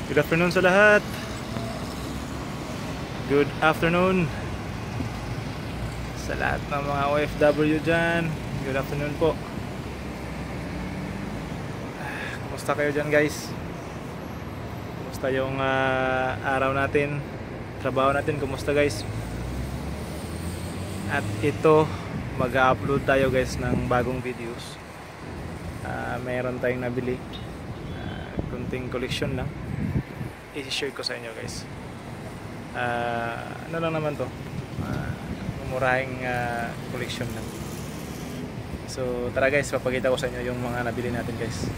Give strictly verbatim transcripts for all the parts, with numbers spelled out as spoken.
Good afternoon sa lahat. Good afternoon sa lahat ng mga O F W dyan. Good afternoon po. Kumusta kayo dyan, guys? Kumusta yung uh, araw natin? Trabaho natin, kumusta, guys? At ito, mag-upload tayo, guys, ng bagong videos. uh, Mayroon tayong nabili, uh, kunting collection lang, i-share ko sa inyo, guys. Uh, ano lang naman to, uh, murahing uh, collection lang. So tara, guys, papakita ko sa inyo yung mga nabili natin, guys.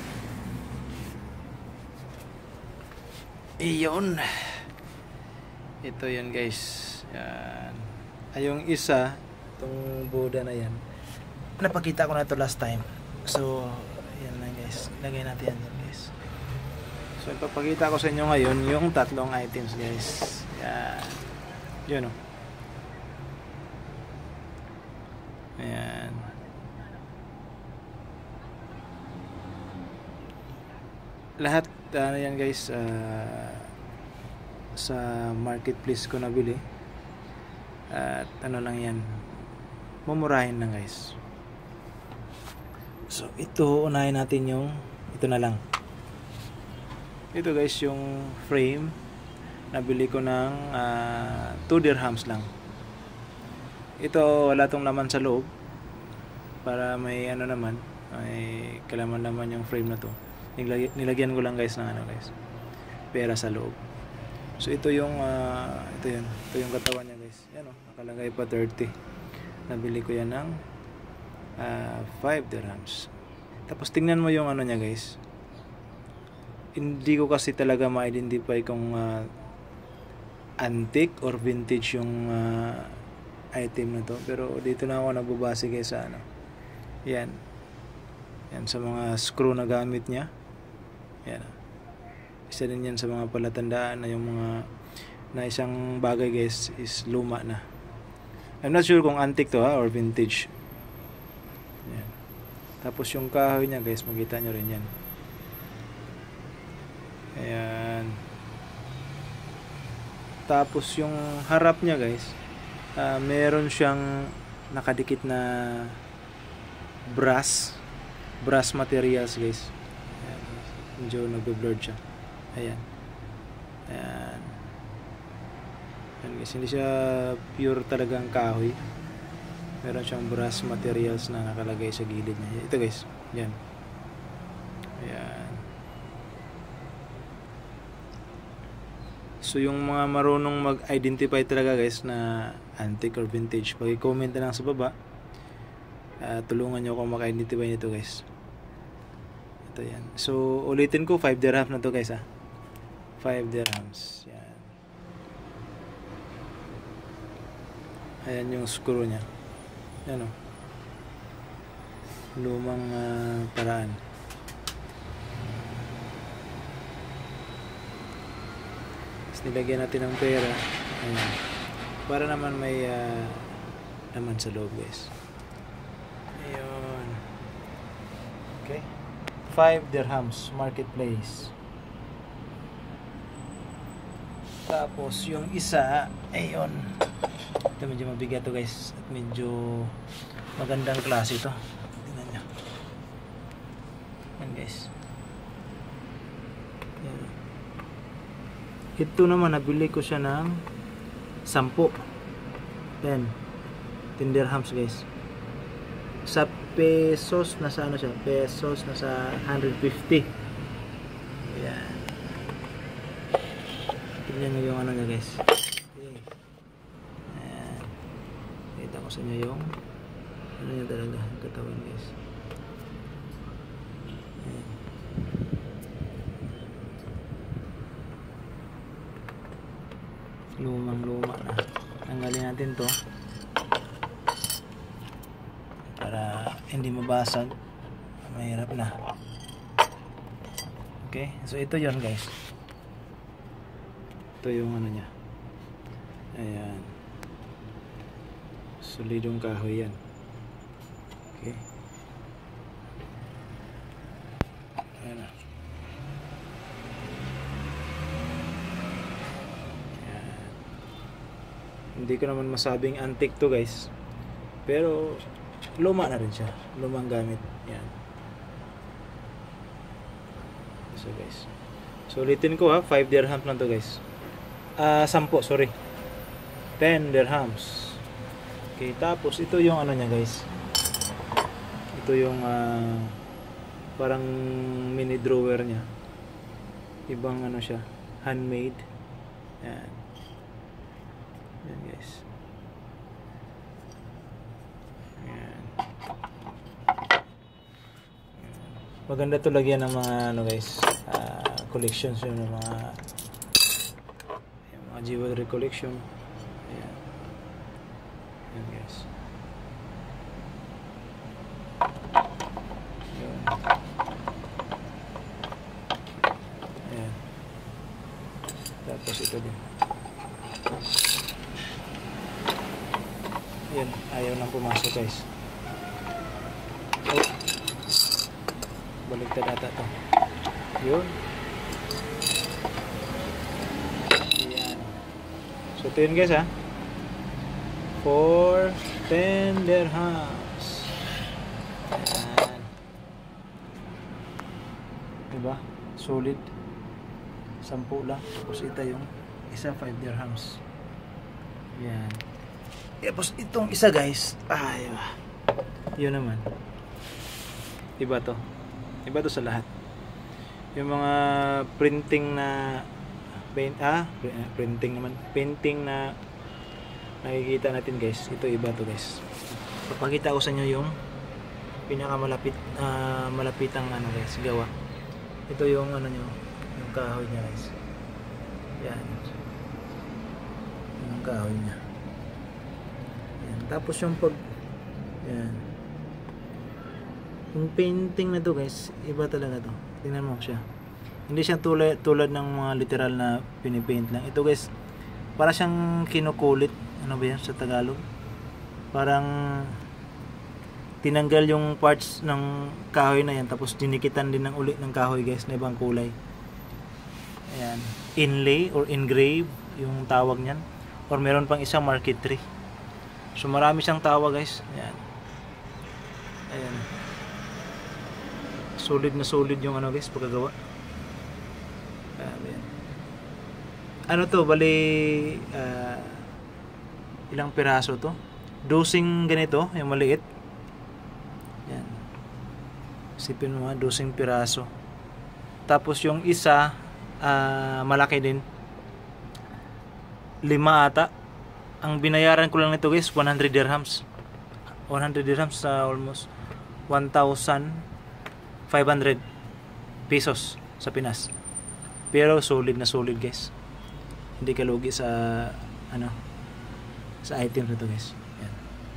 Iyon, ito yan, guys. Yan. Ay, yung isa, itong Buddha na yan, napakita ko na ito last time. So yan lang, guys, lagay natin yan, guys. So ipapakita ko sa inyo ngayon yung tatlong items, guys. Yan. Yun, o. Ayan. Lahat, ano yan, guys, uh, sa marketplace ko nabili. At ano lang yan, mumurahin lang, guys. So ito, unahin natin yung ito na lang. Ito, guys, yung frame, nabili ko ng uh, two dirhams lang. Ito, wala tong laman sa loob, para may ano naman, may kalaman naman yung frame na to. Nilagyan, nilagyan ko lang, guys, ng ano, guys, pera sa loob. So ito yung uh, ito yun, ito yung katawan niya, guys. Yan, oh, nakalagay pa thirty. Nabili ko yan ng uh, five dirhams. Tapos tingnan mo yung ano niya, guys. Hindi ko kasi talaga ma-identify kung uh, antique or vintage yung uh, item na to, pero dito na ako nagbabase, guys, sa ano. Yan. Yan sa mga screw na gamit niya. Yan. Isa din yan sa mga palatandaan na yung mga na isang bagay, guys, is luma na. I'm not sure kung antique to, ha, or vintage. Yan. Tapos yung kahoy niya, guys, makita nyo rin yan. Ayan. Tapos yung harap niya, guys, uh, meron siyang nakadikit na brass brass materials, guys. Ayan. Medyo nagbe-blurred siya. Ayan. Ayan. Ayan, guys, hindi siya pure talagang kahoy. Meron siyang brass materials na nakalagay sa gilid niya. Ito, guys. Yan. Ayan. So yung mga marunong mag-identify talaga, guys, na antique or vintage, pag-comment na lang sa baba. Uh, tulungan nyo akong maka-identify nito, guys. Ito yan. So ulitin ko, five dirhams na to, guys, ha. five dirhams. Yan. Ayan yung screw nya. Yan, o. Lumang uh, paraan. Nilagyan natin ng pera. Ayan. Para naman may uh, naman sa loob, guys. Ayun. Okay. five dirhams marketplace. Tapos yung isa, ayun. Ito medyo mabigat to, guys. At medyo magandang klase ito. Tingnan nyo. Ayan, guys. Ayan. Ito naman, nabili ko siya ng sampu. ten. ten dirhams, guys. Sa pesos, nasa ano siya? Pesos, nasa one fifty. Ayan. Tignan nyo yung ano niya, guys. Okay. Ayan. Kita ko sa inyo yung ano niya talaga, katawan, guys. Ayan. Lumang luma na. Tanggalin natin to para hindi mabasag. Mahirap na. Okay, so ito yon, guys. Ito yung ano nya. Ayan. Solidong kahoy yan. Okay. Ayan na. Hindi ko naman masabing antique to guys, pero luma na rin siya, lumang gamit. Yan. So guys, so ulitin ko ha, five dirhams lang to guys. Ah, uh, sampo, sorry. ten dirhams. Okay, tapos ito yung ano niya guys. Ito yung uh, parang mini drawer niya. Ibang ano siya, handmade. Yan. Yan guys. Yan. Maganda to lagyan ng mga ano guys, uh, collections yun ng mga yung mga jewelry collection. Ayan. Ayan guys. Ayan. Ayan. Tapos ito din. Ayan. Ayaw nang pumasok guys. Oh. Baligtad ata to. Yun. Ayan. So ito yun guys ha. For ten dirhams. Ayan. Diba? Solid. Sampu lang. Tapos ito yung isa five dirhams. Ayan. Tapos itong isa guys. Ay, yun naman. Iba to. Iba to sa lahat. Yung mga printing na paint, ah, printing naman. Painting na nakikita natin guys. Ito iba to guys. Papakita ko sa inyo yung pinakamalapit uh, malapitang ano guys, gawa. Ito yung ano nyo, yung kahoy niya guys. Yan. Yung kahoy niya. Yan. Tapos yung pag yan. Yung painting na to guys, iba talaga to. Tingnan mo siya. Hindi siya tulad, tulad ng mga literal na pinipaint lang. Ito guys, para siyang kinukulit. Ano ba yan sa Tagalog? Parang tinanggal yung parts ng kahoy na yan, tapos dinikitan din ng ulit ng kahoy guys na ibang kulay. Ayan. Inlay or engrave yung tawag niyan. Or meron pang isang marquetry. So marami siyang tawag guys. Ayan. Ayan. Solid na solid yung ano guys, pagkagawa. Ayan. Ano to, bali uh, ilang piraso to? Dosing ganito, yung maliit. Yan. Isipin mo ha, dosing piraso. Tapos yung isa, uh, malaki din. Lima ata. Ang binayaran ko lang nito guys, one hundred dirhams. one hundred dirhams sa uh, almost one thousand five hundred pesos sa Pinas. Pero solid na solid guys. Hindi ka lugi sa ano, sa item nito guys. Yan.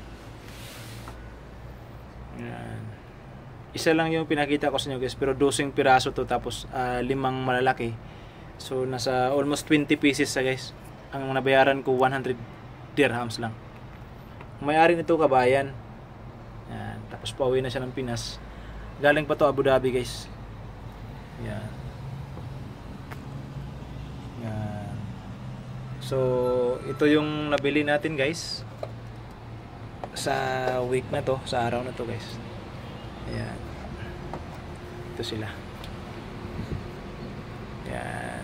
Yan. Isa lang yung pinakita ko sa inyo guys, pero dosing piraso to, tapos uh, limang malalaki. So nasa almost twenty pieces sa guys. Ang nabayaran ko one hundred dirhams lang. May-ari nito kabayan. Yan. Tapos pauwi na siya ng Pinas. Galing pa to Abu Dhabi guys. Yan. Yan. So ito yung nabili natin guys sa week na to, sa araw na to guys. Ayan. Ito sila. Ayan.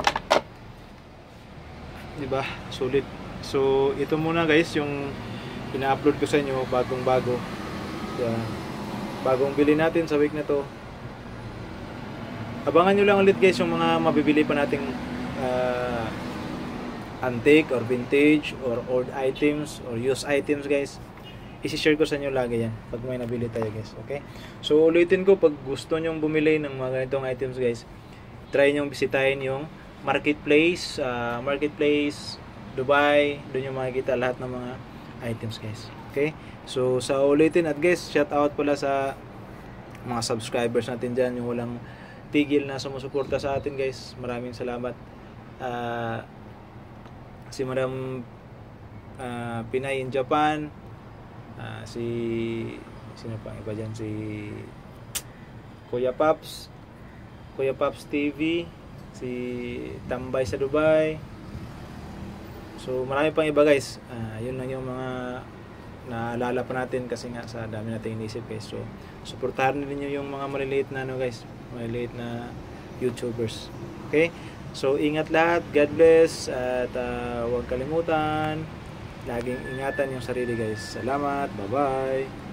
Diba? Solid. So ito muna guys yung pina-upload ko sa inyo, bagong bago. Ayan. Bagong bili natin sa week na to. Abangan nyo lang ulit guys yung mga mabibili pa nating uh, antique or vintage or old items or used items guys. I-share ko sa inyo lagi yan pag may nabili tayo guys. Okay? So ulitin ko, pag gusto nyong bumili ng mga ganitong items guys, try nyong bisitahin yung marketplace, uh, marketplace Dubai. Doon yung makikita lahat ng mga items guys. Okay? So sa ulitin, at guys, shout out pala sa mga subscribers natin dyan, yung walang tigil na sumusuporta sa atin guys. Maraming salamat. Uh, si Madam uh, Pinay in Japan, uh, si sino pa iba dyan, si Kuya Paps, Kuya Paps T V, si Tambay sa Dubai, So marami pang iba guys. Ah, yun lang yung mga naalala pa natin kasi nga sa dami nating inisip guys. So suportahan niyo yung mga maliliit na ano guys, maliliit na YouTubers. Okay? So ingat lahat, God bless, at uh, huwag kalimutan laging ingatan yung sarili guys. Salamat, bye bye.